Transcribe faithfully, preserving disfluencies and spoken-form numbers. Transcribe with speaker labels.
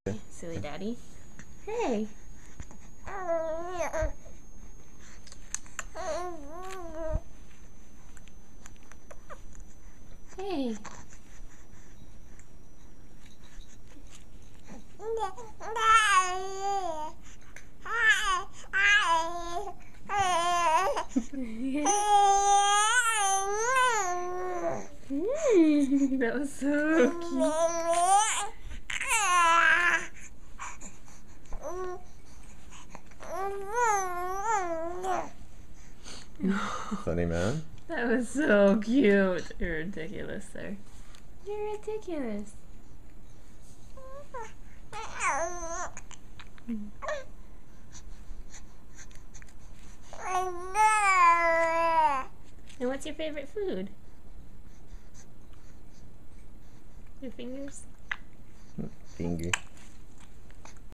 Speaker 1: Silly daddy. Hey. Hey. That was so cute.
Speaker 2: Funny man.
Speaker 1: That was so cute. You're ridiculous, sir. You're ridiculous. And what's your favorite food? Your fingers?
Speaker 2: Finger.